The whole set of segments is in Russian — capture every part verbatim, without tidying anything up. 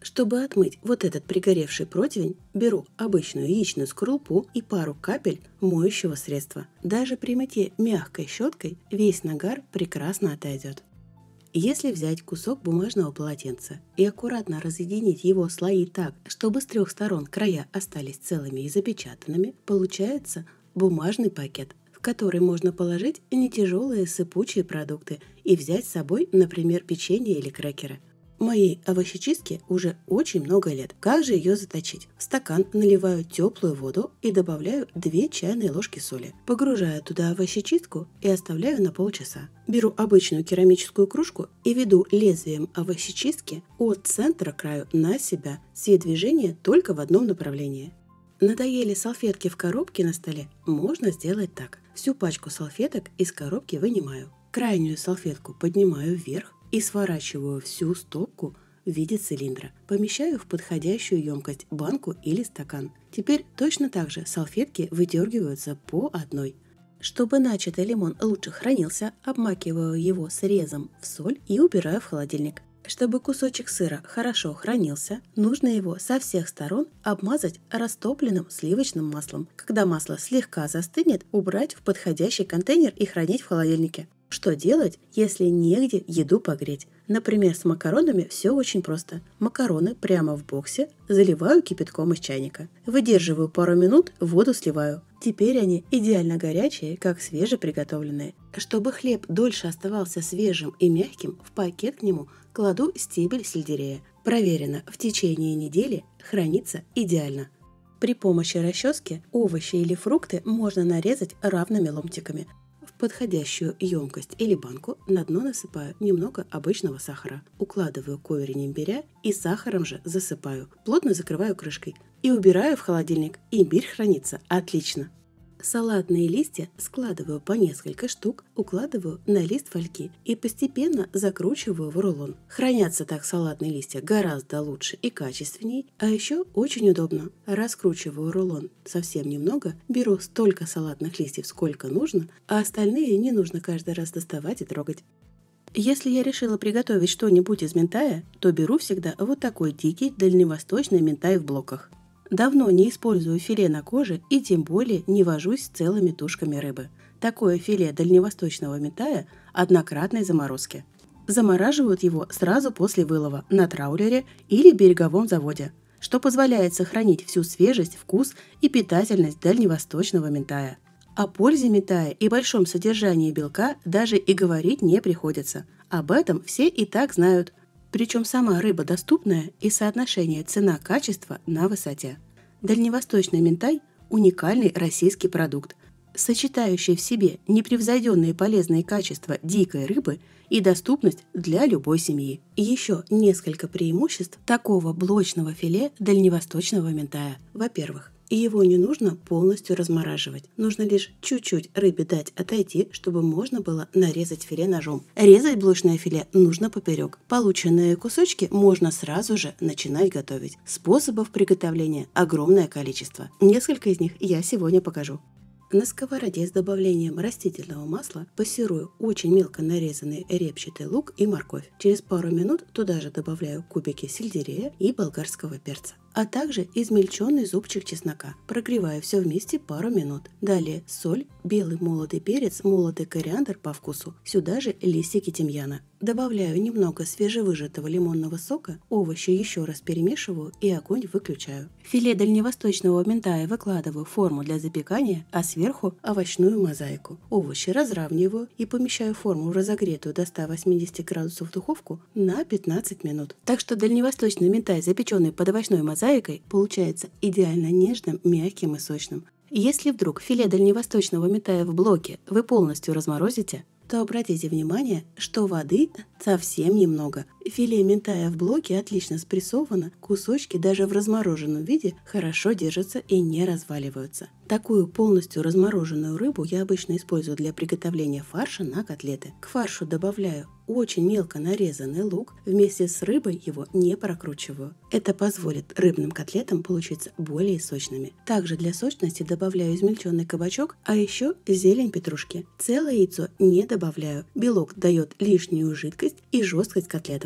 Чтобы отмыть вот этот пригоревший противень, беру обычную яичную скорлупу и пару капель моющего средства. Даже при мытье мягкой щеткой весь нагар прекрасно отойдет. Если взять кусок бумажного полотенца и аккуратно разъединить его слои так, чтобы с трех сторон края остались целыми и запечатанными, получается бумажный пакет, в который можно положить нетяжелые сыпучие продукты и взять с собой, например, печенье или крекеры. Моей овощечистке уже очень много лет. Как же ее заточить? В стакан наливаю теплую воду и добавляю две чайные ложки соли. Погружаю туда овощечистку и оставляю на полчаса. Беру обычную керамическую кружку и веду лезвием овощечистки от центра к краю на себя. Все движения только в одном направлении. Надоели салфетки в коробке на столе? Можно сделать так. Всю пачку салфеток из коробки вынимаю. Крайнюю салфетку поднимаю вверх и сворачиваю всю стопку в виде цилиндра. Помещаю в подходящую емкость, банку или стакан. Теперь точно так же салфетки выдергиваются по одной. Чтобы начатый лимон лучше хранился, обмакиваю его срезом в соль и убираю в холодильник. Чтобы кусочек сыра хорошо хранился, нужно его со всех сторон обмазать растопленным сливочным маслом. Когда масло слегка застынет, убрать в подходящий контейнер и хранить в холодильнике. Что делать, если негде еду погреть? Например, с макаронами все очень просто. Макароны прямо в боксе заливаю кипятком из чайника. Выдерживаю пару минут, воду сливаю. Теперь они идеально горячие, как свежеприготовленные. Чтобы хлеб дольше оставался свежим и мягким, в пакет к нему кладу стебель сельдерея. Проверено, в течение недели хранится идеально. При помощи расчески овощи или фрукты можно нарезать равными ломтиками. В подходящую емкость или банку на дно насыпаю немного обычного сахара. Укладываю корень имбиря и сахаром же засыпаю. Плотно закрываю крышкой и убираю в холодильник. Имбирь хранится отлично. Салатные листья складываю по несколько штук, укладываю на лист фольги и постепенно закручиваю в рулон. Хранятся так салатные листья гораздо лучше и качественней, а еще очень удобно. Раскручиваю рулон совсем немного, беру столько салатных листьев, сколько нужно, а остальные не нужно каждый раз доставать и трогать. Если я решила приготовить что-нибудь из минтая, то беру всегда вот такой дикий дальневосточный минтай в блоках. Давно не использую филе на коже и тем более не вожусь с целыми тушками рыбы. Такое филе дальневосточного минтая однократной заморозки. Замораживают его сразу после вылова на траулере или береговом заводе, что позволяет сохранить всю свежесть, вкус и питательность дальневосточного минтая. О пользе минтая и большом содержании белка даже и говорить не приходится. Об этом все и так знают. Причем сама рыба доступная и соотношение цена-качество на высоте. Дальневосточный минтай – уникальный российский продукт, сочетающий в себе непревзойденные полезные качества дикой рыбы и доступность для любой семьи. И еще несколько преимуществ такого блочного филе дальневосточного минтая. Во-первых, его не нужно полностью размораживать. Нужно лишь чуть-чуть рыбе дать отойти, чтобы можно было нарезать филе ножом. Резать блочное филе нужно поперек. Полученные кусочки можно сразу же начинать готовить. Способов приготовления огромное количество. Несколько из них я сегодня покажу. На сковороде с добавлением растительного масла пассерую очень мелко нарезанный репчатый лук и морковь. Через пару минут туда же добавляю кубики сельдерея и болгарского перца, а также измельченный зубчик чеснока. Прогреваю все вместе пару минут. Далее соль, белый молотый перец, молотый кориандр по вкусу. Сюда же листики тимьяна. Добавляю немного свежевыжатого лимонного сока, овощи еще раз перемешиваю и огонь выключаю. Филе дальневосточного минтая выкладываю в форму для запекания, а сверху овощную мозаику. Овощи разравниваю и помещаю форму в разогретую до ста восьмидесяти градусов духовку на пятнадцать минут. Так что дальневосточный минтай, запеченный под овощной мозаикой, получается идеально нежным, мягким и сочным. Если вдруг филе дальневосточного минтая в блоке вы полностью разморозите, то обратите внимание, что воды совсем немного. Филе минтая в блоке отлично спрессовано, кусочки даже в размороженном виде хорошо держатся и не разваливаются. Такую полностью размороженную рыбу я обычно использую для приготовления фарша на котлеты. К фаршу добавляю очень мелко нарезанный лук, вместе с рыбой его не прокручиваю. Это позволит рыбным котлетам получиться более сочными. Также для сочности добавляю измельченный кабачок, а еще зелень петрушки. Целое яйцо не добавляю. Белок дает лишнюю жидкость и жесткость котлетам.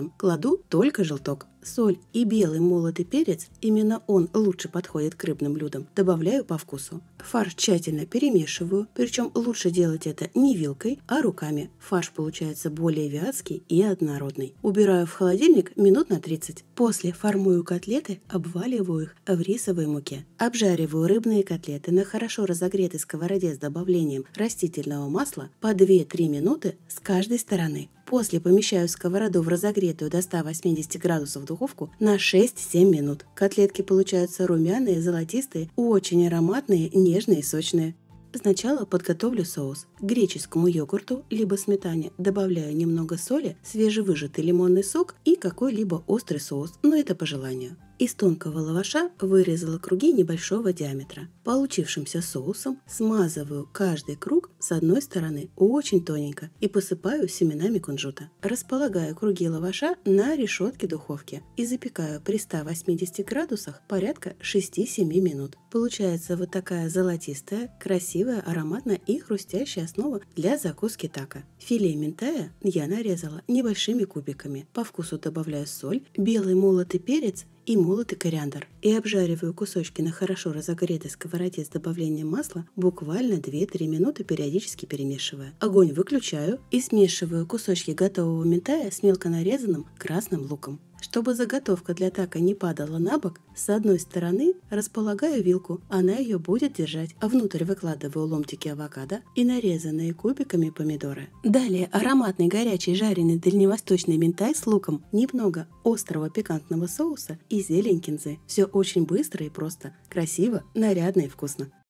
рядом. Кладу только желток. Соль и белый молотый перец, именно он лучше подходит к рыбным блюдам, добавляю по вкусу. Фарш тщательно перемешиваю, причем лучше делать это не вилкой, а руками. Фарш получается более вязкий и однородный. Убираю в холодильник минут на тридцать. После формую котлеты, обваливаю их в рисовой муке. Обжариваю рыбные котлеты на хорошо разогретой сковороде с добавлением растительного масла по две-три минуты с каждой стороны. После помещаю сковороду в разогретую до ста восьмидесяти градусов духовку на шесть-семь минут. Котлетки получаются румяные, золотистые, очень ароматные, нежные и сочные. Сначала подготовлю соус. К греческому йогурту либо сметане добавляю немного соли, свежевыжатый лимонный сок и какой-либо острый соус, но это по желанию. Из тонкого лаваша вырезала круги небольшого диаметра. Получившимся соусом смазываю каждый круг с одной стороны очень тоненько и посыпаю семенами кунжута. Располагаю круги лаваша на решетке духовки и запекаю при ста восьмидесяти градусах порядка шести-семи минут. Получается вот такая золотистая, красивая, ароматная и хрустящая основа для закуски тако. Филе минтая я нарезала небольшими кубиками. По вкусу добавляю соль, белый молотый перец и молотый кориандр. И обжариваю кусочки на хорошо разогретой сковороде с добавлением масла буквально две-три минуты, периодически перемешивая. Огонь выключаю и смешиваю кусочки готового минтая с мелко нарезанным красным луком. Чтобы заготовка для тако не падала на бок, с одной стороны располагаю вилку, она ее будет держать, а внутрь выкладываю ломтики авокадо и нарезанные кубиками помидоры. Далее ароматный горячий жареный дальневосточный минтай с луком, немного острого пикантного соуса и зелень кинзы. Все очень быстро и просто, красиво, нарядно и вкусно.